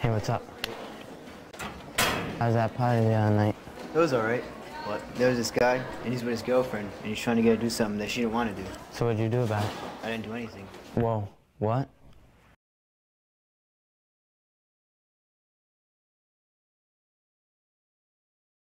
Hey, what's up? How's that party the other night? It was alright, but there was this guy, and he's with his girlfriend, and he's trying to get her to do something that she didn't want to do. So what'd you do about it? I didn't do anything. Whoa, what?